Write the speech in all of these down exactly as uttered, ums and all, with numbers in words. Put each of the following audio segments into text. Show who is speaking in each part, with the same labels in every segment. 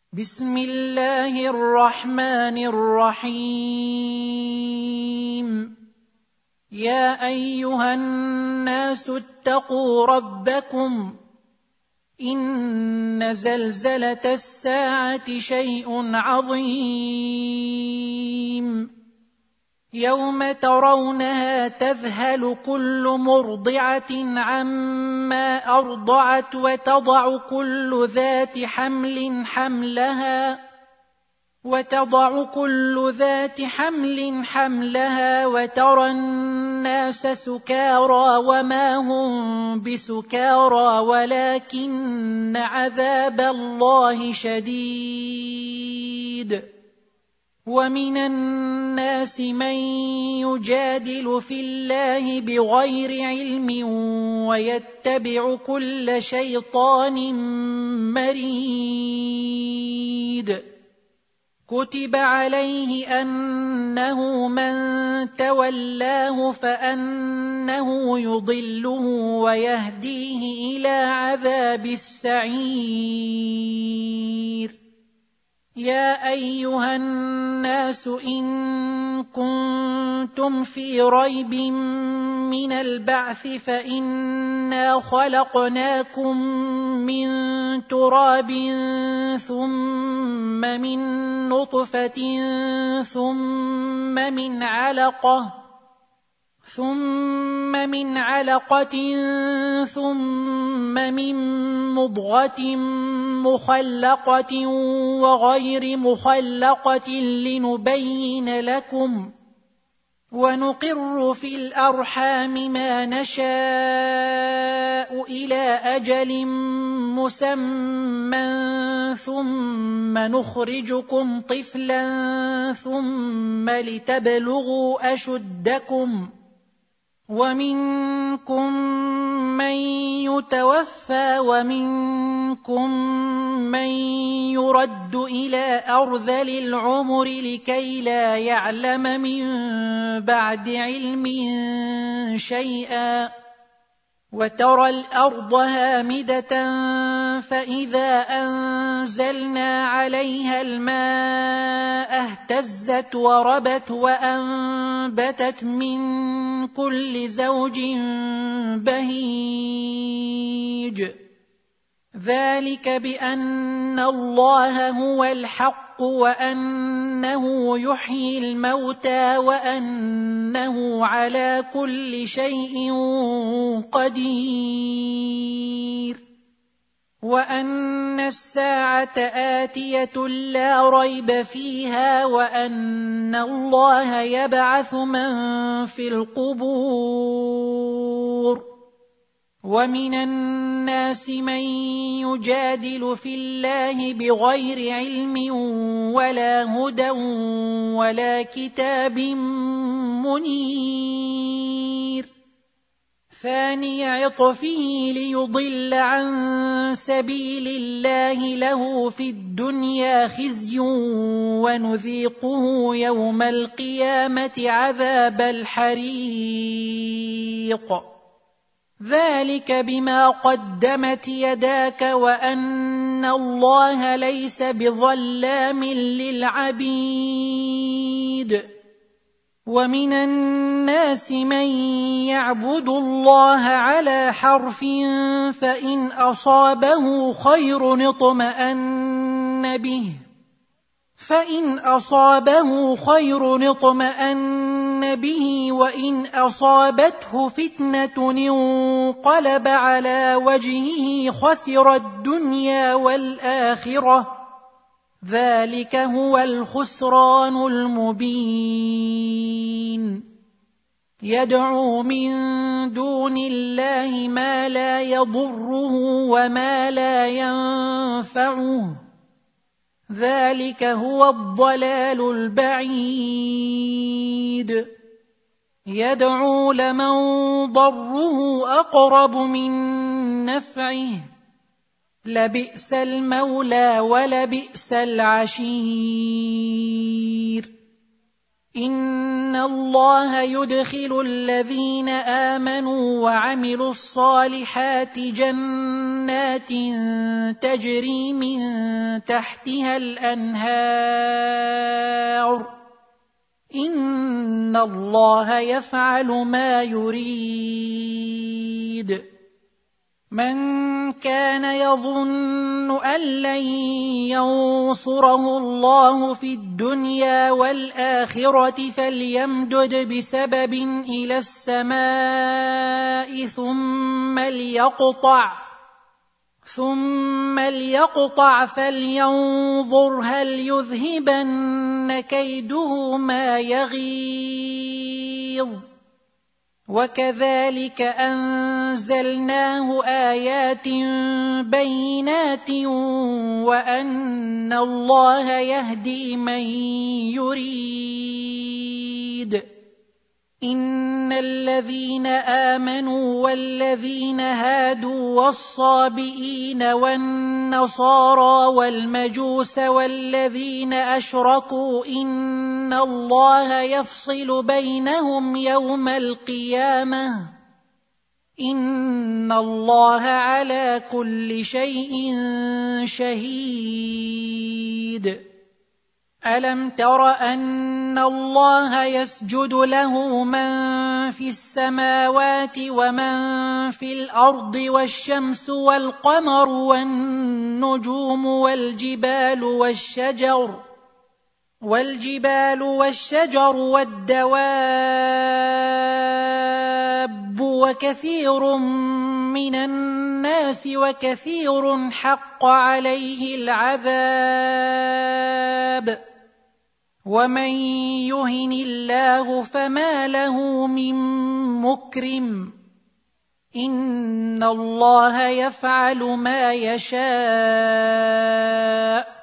Speaker 1: بسم الله الرحمن الرحيم يا أيها الناس اتقوا ربكم إن زلزلة الساعة شيء عظيم يوم ترونها تذهل كل مرضعة عما أرضعت وتضع كل ذات حمل حملها وتضع كل ذات حمل حملها وترى الناس سكارى وما هم بسكارى ولكن عذاب الله شديد ومن الناس من يجادل في الله بغير علم ويتبع كل شيطان مريد كتب عليه أنه من تولاه فأنه يضله ويهديه إلى عذاب السعير يا أيها الناس إن كنتم في ريب من البعث فإنا خلقناكم من تراب ثم من نطفة ثم من علقة ثم من علقة ثم من مضغة مخلقة وغير مخلقة لنبين لكم ونقر في الأرحام ما نشاء إلى أجل مسمى ثم نخرجكم طفلا ثم لتبلغوا أشدكم ومنكم من يتوفى ومنكم من يرد إلى أرذل العمر لكي لا يعلم من بعد علم شيئا وترى الأرض هامدة فإذا أنزلنا عليها الماء اهتزت وربت وأنبتت من كل زوج بهيج ذلك بأن الله هو الحق وأنه يحيي الموتى وأنه على كل شيء قدير وأن الساعة آتية لا ريب فيها وأن الله يبعث من في القبور ومن الناس من يجادل في الله بغير علم ولا هدى ولا كتاب منير ثاني عطفه ليضل عن سبيل الله له في الدنيا خزي ونذيقه يوم القيامة عذاب الحريق ذلك بما قدمت يداك وأن الله ليس بظلام للعبيد ومن الناس من يعبد الله على حرف فإن أصابه خير اطمأن به فإن أصابه خير اطمأن به وإن أصابته فتنة انقلب على وجهه خسر الدنيا والآخرة ذلك هو الخسران المبين يدعو من دون الله ما لا يضره وما لا ينفعه ذلك هو الضلال البعيد يدعو لمن ضره أقرب من نفعه لبئس المولى ولبئس العشير إن الله يدخل الذين آمنوا وعملوا الصالحات جنات تجري من تحتها الأنهار إن الله يفعل ما يريد من كان يظن أن لن ينصره الله في الدنيا والآخرة فليمدد بسبب إلى السماء ثم ليقطع ثم ليقطع فلينظر هل يذهبن كيده ما يغيظ وكذلك أنزلناه آيات بينات وأن الله يهدي من يريد إن الذين آمنوا والذين هادوا والصابئين والنصارى والمجوس والذين أشركوا إن الله يفصل بينهم يوم القيامة إن الله على كل شيء شهيد ألم تر أن الله يسجد له من في السماوات ومن في الأرض والشمس والقمر والنجوم والجبال والشجر والجبال والشجر والدواب وكثير من الناس وكثير حق عليه العذاب ومن يهن الله فما له من مكرم إن الله يفعل ما يشاء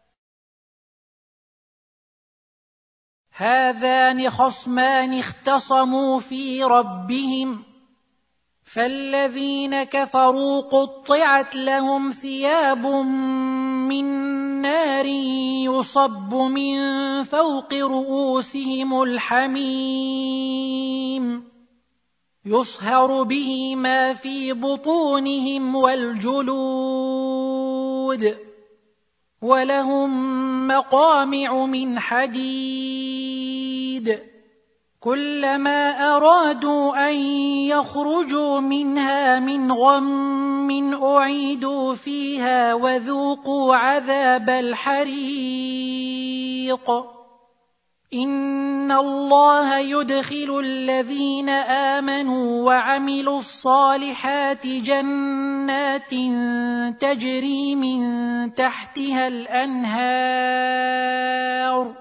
Speaker 1: هذان خصمان اختصموا في ربهم فالذين كفروا قطعت لهم ثياب من نار يصب من فوق رؤوسهم الحميم يصهر به ما في بطونهم والجلود ولهم مقامع من حديد كلما أرادوا أن يخرجوا منها من غم أعيدوا فيها وذوقوا عذاب الحريق إن الله يدخل الذين آمنوا وعملوا الصالحات جنات تجري من تحتها الأنهار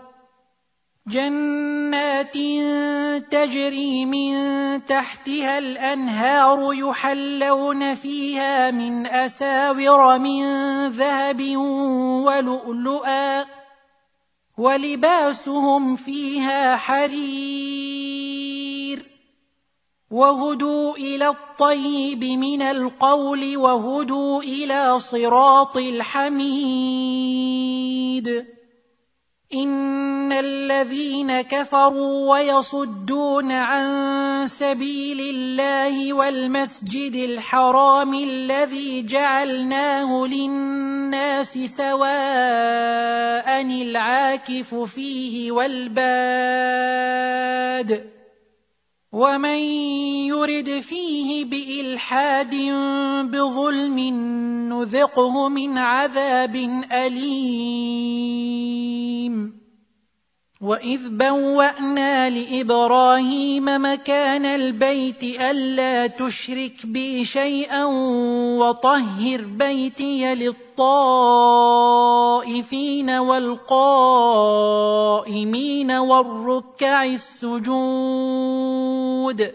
Speaker 1: جنات تجري من تحتها الأنهار يحلون فيها من أساور من ذهب ولؤلؤا ولباسهم فيها حرير وهدوا إلى الطيب من القول وهدوا إلى صراط الحميد إن الذين كفروا ويصدون عن سبيل الله والمسجد الحرام الذي جعلناه للناس سواء العاكف فيه والباد ومن يرد فيه بإلحاد بظلم نذقه من عذاب أليم وإذ بوأنا لإبراهيم مكان البيت ألا تشرك بي شيئا وطهر بيتي للطائفين والقائمين والركع السجود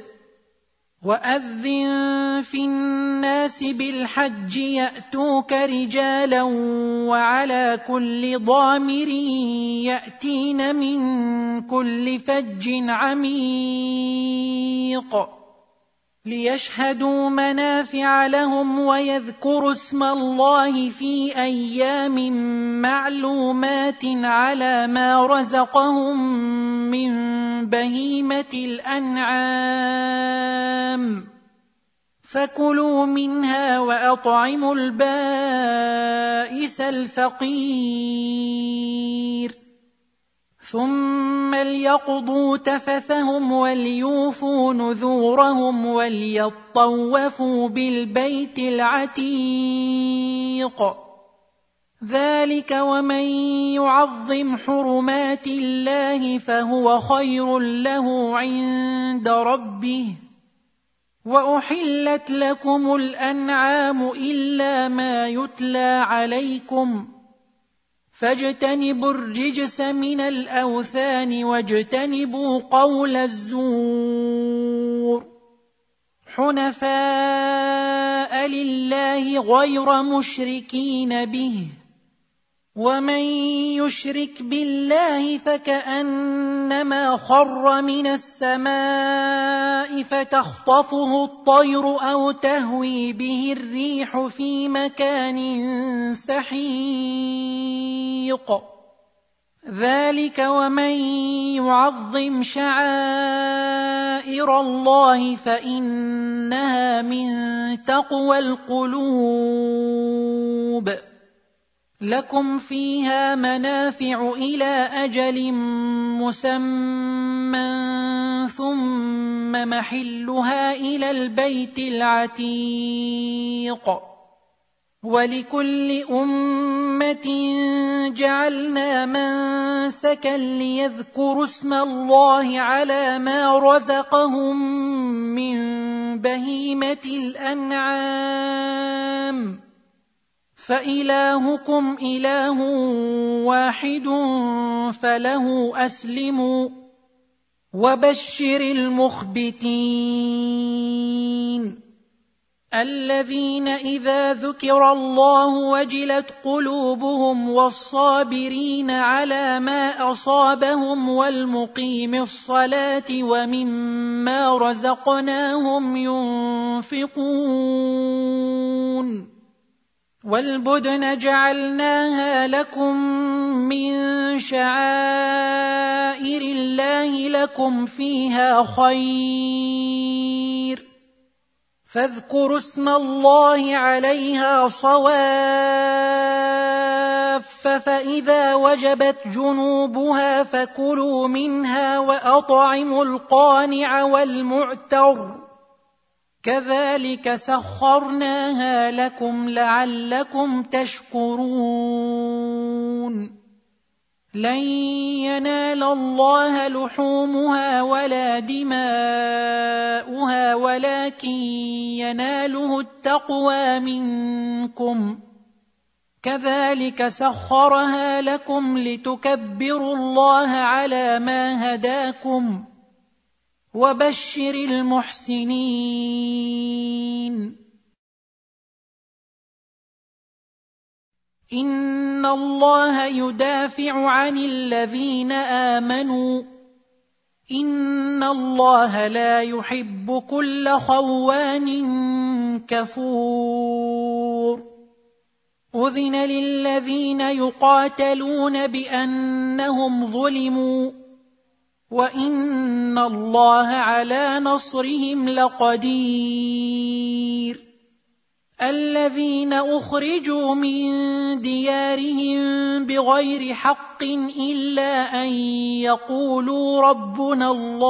Speaker 1: وأذن في الناس بالحج يأتوك رجالا وعلى كل ضامر يأتين من كل فج عميق ليشهدوا منافع لهم ويذكروا اسم الله في أيام معلومات على ما رزقهم من بهيمة الأنعام فكلوا منها وأطعموا البائس الفقير ثم ليقضوا تفثهم وليوفوا نذورهم وليطوفوا بالبيت العتيق ذلك ومن يعظم حرمات الله فهو خير له عند ربه وأحلت لكم الأنعام إلا ما يتلى عليكم فاجتنبوا الرجس من الأوثان واجتنبوا قول الزور حنفاء لله غير مشركين به ومن يشرك بالله فكأنما خر من السماء فتخطفه الطير أو تهوي به الريح في مكان سحيق ذلك ومن يعظم شعائر الله فإنها من تقوى القلوب لكم فيها منافع إلى أجل مسمى ثم محلها إلى البيت العتيق ولكل أمة جعلنا منسكا ليذكروا اسم الله على ما رزقهم من بهيمة الأنعام فإلهكم إله واحد فله أسلموا وبشر المخبتين الذين إذا ذكر الله وجلت قلوبهم والصابرين على ما أصابهم والمقيم الصلاة ومما رزقناهم ينفقون والبدن جعلناها لكم من شعائر الله لكم فيها خير فاذكروا اسم الله عليها صواف فإذا وجبت جنوبها فكلوا منها وأطعموا القانع والمعتر كذلك سخرناها لكم لعلكم تشكرون لن ينال الله لحومها ولا دماؤها ولكن يناله التقوى منكم كذلك سخرها لكم لتكبروا الله على ما هداكم وبشر المحسنين إن الله يدافع عن الذين آمنوا إن الله لا يحب كل خوان كفور أذن للذين يقاتلون بأنهم ظلموا وإن الله على نصرهم لقدير الذين أخرجوا من ديارهم بغير حق إلا أن يقولوا ربنا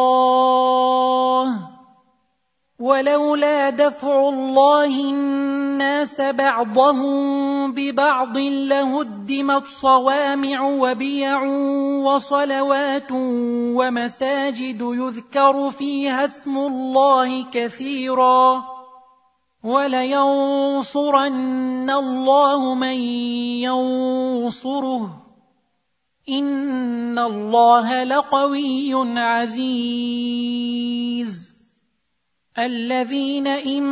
Speaker 1: الله ولولا دفع الله الناس بعضهم ببعض لهدمت صوامع وبيع وصلوات ومساجد يذكر فيها اسم الله كثيرا ولينصرن الله من ينصره إن الله لقوي عزيز الذين إن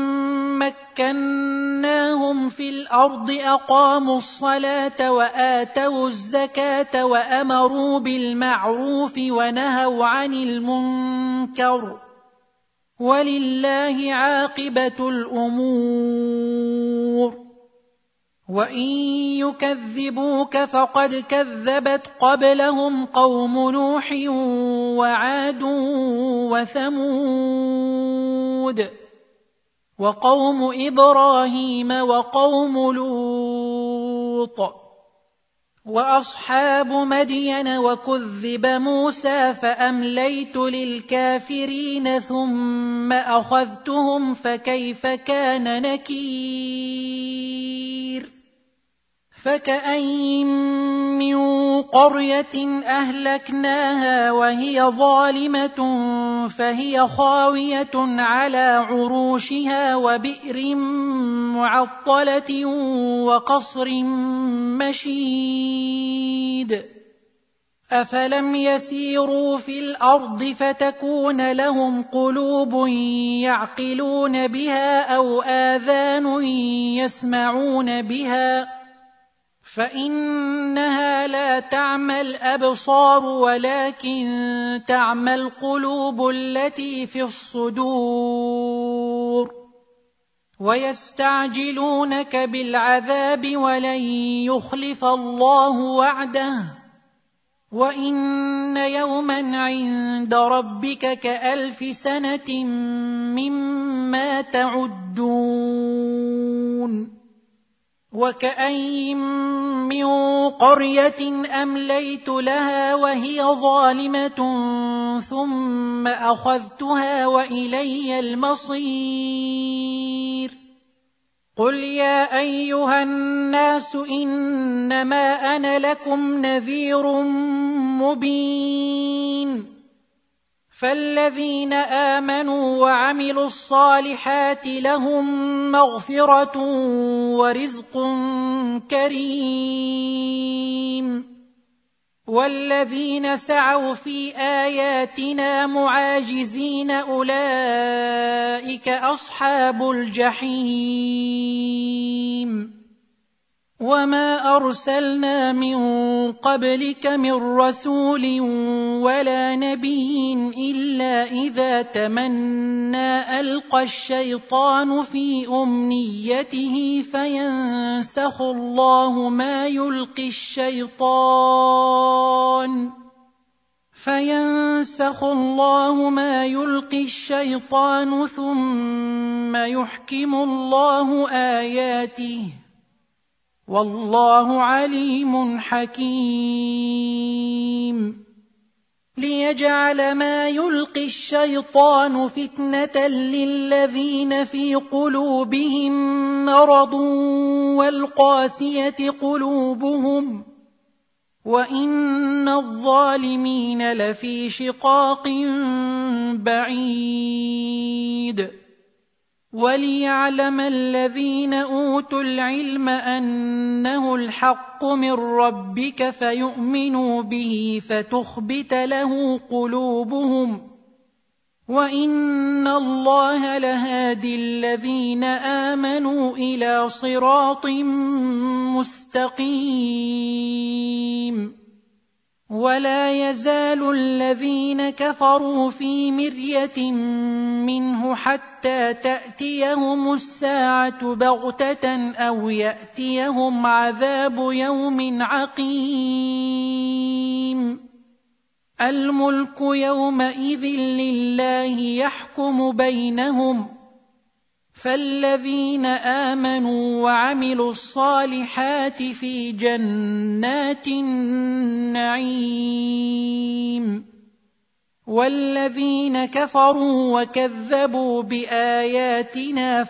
Speaker 1: مكناهم في الأرض أقاموا الصلاة وآتوا الزكاة وأمروا بالمعروف ونهوا عن المنكر ولله عاقبة الأمور وإن يكذبوك فقد كذبت قبلهم قوم نوح وعاد وثمود وقوم إبراهيم وقوم لوط وأصحاب مدين وكذب موسى فأمليت للكافرين ثم أخذتهم فكيف كان نكير فكأين من قرية أهلكناها وهي ظالمة فهي خاوية على عروشها وبئر معطلة وقصر مشيد أفلم يسيروا في الأرض فتكون لهم قلوب يعقلون بها أو آذان يسمعون بها فإنها لا تعمى الأبصار ولكن تعمى القلوب التي في الصدور ويستعجلونك بالعذاب ولن يخلف الله وعده وإن يوما عند ربك كألف سنة مما تعدون وكأين من قرية أمليت لها وهي ظالمة ثم أخذتها وإلي المصير قل يا أيها الناس إنما أنا لكم نذير مبين فالذين آمنوا وعملوا الصالحات لهم مغفرة ورزق كريم والذين سعوا في آياتنا معاجزين أولئك أصحاب الجحيم وما أرسلنا من قبلك من رسول ولا نبي إلا إذا تمنى ألقى الشيطان في أمنيته فينسخ الله ما يلقي الشيطان فينسخ الله ما يلقي الشيطان ثم يحكم الله آياته والله عليم حكيم ليجعل ما يلقي الشيطان فتنة للذين في قلوبهم مرض والقاسية قلوبهم وإن الظالمين لفي شقاق بعيد وليعلم الذين أوتوا العلم أنه الحق من ربك فيؤمنوا به فتخبت له قلوبهم وإن الله لهادي الذين آمنوا إلى صراط مستقيم ولا يزال الذين كفروا في مرية منه حتى تأتيهم الساعة بغتة أو يأتيهم عذاب يوم عقيم الملك يومئذ لله يحكم بينهم فالذين آمنوا وعملوا الصالحات في جنات النعيم والذين كفروا وكذبوا بآياتنا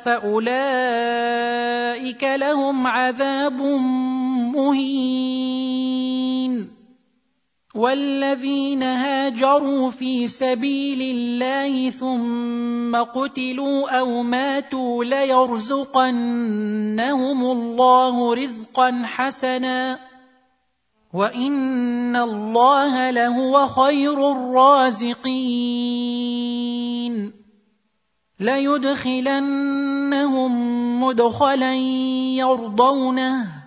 Speaker 1: فأولئك لهم عذاب مهين والذين هاجروا في سبيل الله ثم قتلوا أو ماتوا ليرزقنهم الله رزقا حسنا وإن الله لهو خير الرازقين ليدخلنهم مدخلا يرضونه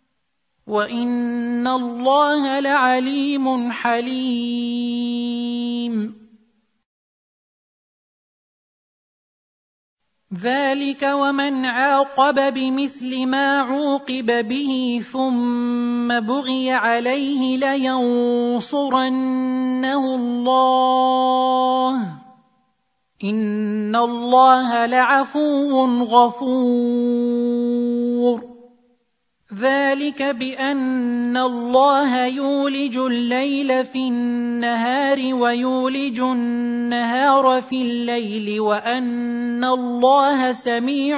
Speaker 1: وإن الله لعليم حليم ذلك ومن عاقب بمثل ما عوقب به ثم بغي عليه لينصرنه الله إن الله لعفو غفور. ذلك بأن الله يولج الليل في النهار ويولج النهار في الليل وأن الله سميع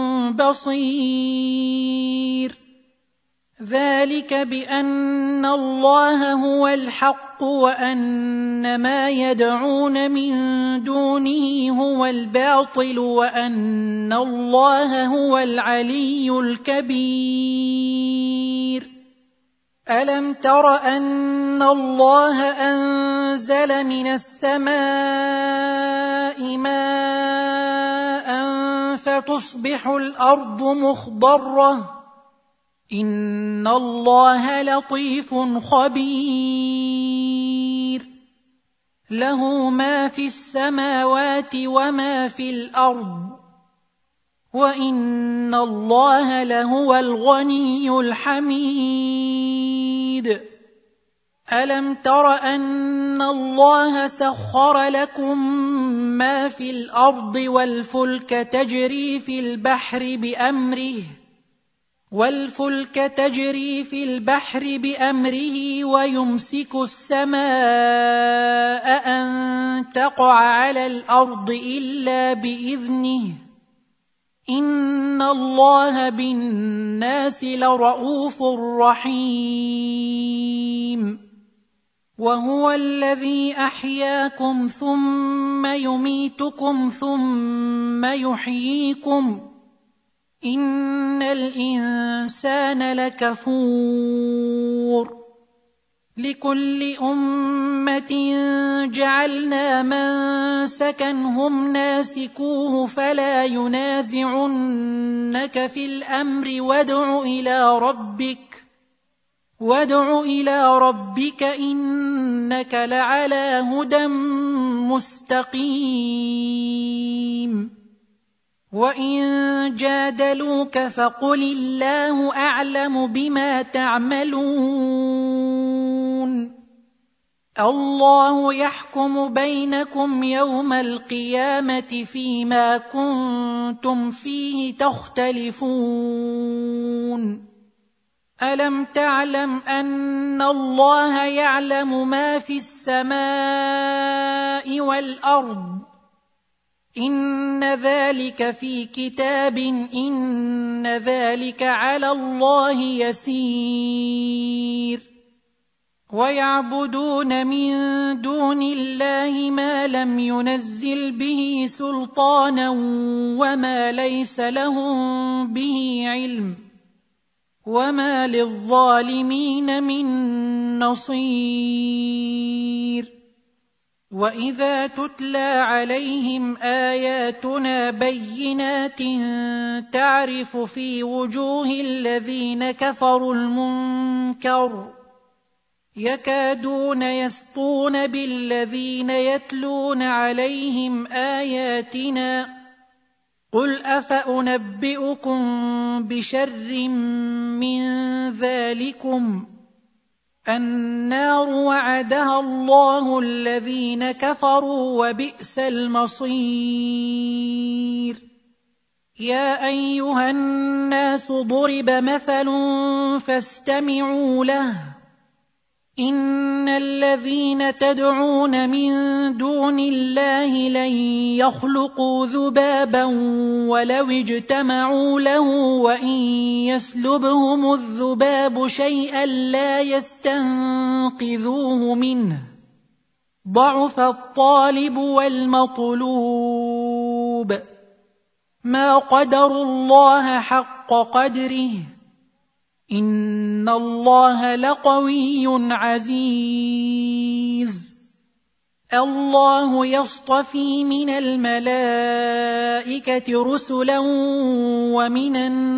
Speaker 1: بصير. ذلك بأن الله هو الحق وأن ما يدعون من دونه هو الباطل وأن الله هو العلي الكبير. ألم تر أن الله أنزل من السماء ماء فتصبح الأرض مخضرة إن الله لطيف خبير. له ما في السماوات وما في الأرض وإن الله لهو الغني الحميد. ألم تر أن الله سخر لكم ما في الأرض والفلك تجري في البحر بأمره والفلك تجري في البحر بأمره ويمسك السماء أن تقع على الأرض إلا بإذنه إن الله بالناس لرءوف رحيم. وهو الذي أحياكم ثم يميتكم ثم يحييكم إن الإنسان لكفور. لكل أمة جعلنا منسكا هم ناسكوه فلا ينازعنك في الأمر وادع إلى ربك وادع إلى ربك إنك لعلى هدى مستقيم. وإن جادلوك فقل الله أعلم بما تعملون الله يحكم بينكم يوم القيامة فيما كنتم فيه تختلفون. ألم تعلم أن الله يعلم ما في السماء والأرض إن ذلك في كتاب إن ذلك على الله يسير. ويعبدون من دون الله ما لم ينزل به سلطانا وما ليس لهم به علم وما للظالمين من نصير. وإذا تتلى عليهم آياتنا بينات تعرف في وجوه الذين كفروا المنكر يكادون يسطون بالذين يتلون عليهم آياتنا قل أفأنبئكم بشر من ذلكم النار وعدها الله الذين كفروا وبئس المصير. يا أيها الناس ضرب مثل فاستمعوا له إن الذين تدعون من دون الله لن يخلقوا ذبابا ولو اجتمعوا له وإن يسلبهم الذباب شيئا لا يستنقذوه منه ضعف الطالب والمطلوب ما قدروا الله حق قدره إن الله لقوي عزيز. الله يصطفي من الملائكة رسلا ومن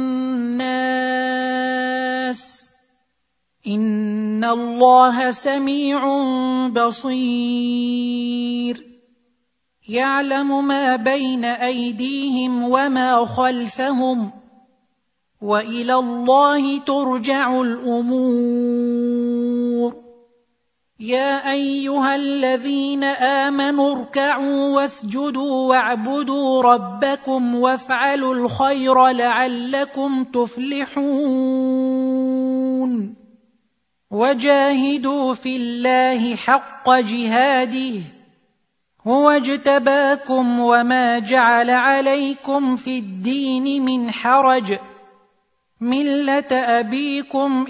Speaker 1: الناس إن الله سميع بصير. يعلم ما بين أيديهم وما خلفهم وإلى الله ترجع الأمور يا أيها الذين آمنوا اركعوا واسجدوا واعبدوا ربكم وافعلوا الخير لعلكم تفلحون وجاهدوا في الله حق جهاده هو اجتباكم وما جعل عليكم في الدين من حرج ملة أبيكم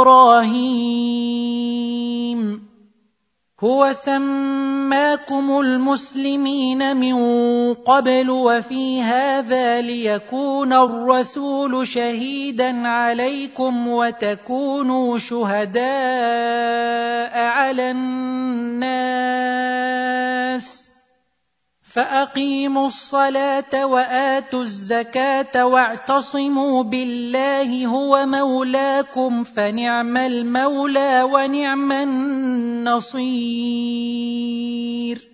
Speaker 1: إبراهيم هو سماكم المسلمين من قبل وفي هذا ليكون الرسول شهيدا عليكم وتكونوا شهداء على الناس فأقيموا الصلاة وآتوا الزكاة واعتصموا بالله هو مولاكم فنعم المولى ونعم النصير